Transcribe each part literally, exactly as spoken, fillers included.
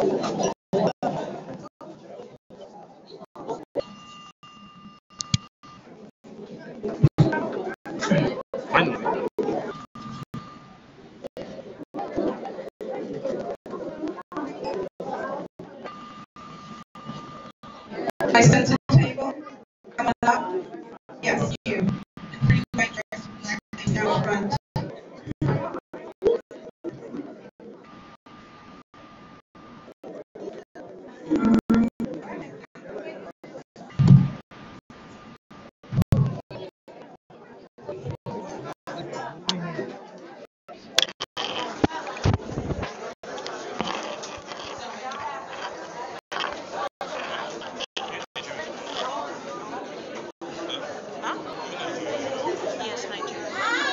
My center table, come on up. Yes, you. In pretty white dress, black thing down front. Yes, Nigeria.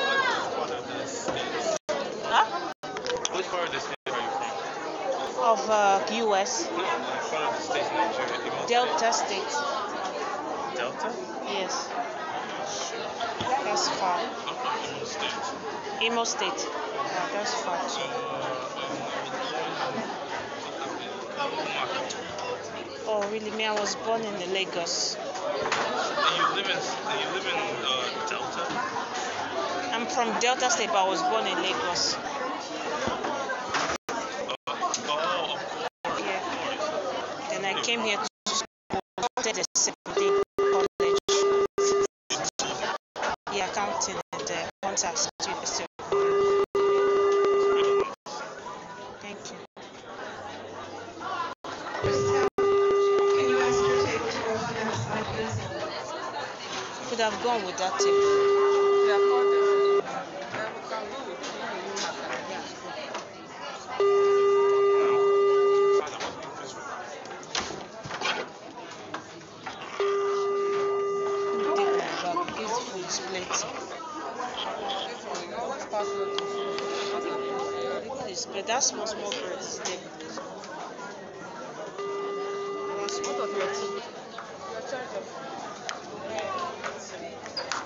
Huh? Which part of the state are you from? Of uh, U S. No, which part of the state in Nigeria? Imo Delta State. State. Delta? Yes. That's far. I'm from Imo State. Imo State. Yeah, that's far Uh, too. um, Oh, really? Me, I was born in the Lagos. and you live in and you live in uh, Delta? I'm from Delta State, but I was born in Lagos. Uh, oh, of course, Yeah. of course. Then I came here to school, started the seventeen college. Yeah, accounting at the Hunter University. Thank you. Christelle, can you ask your table to go to that side, please? Could have gone with that tip. Take my bag. This food is plate. Food is plate. That small, small bread is there. That's what of your tea.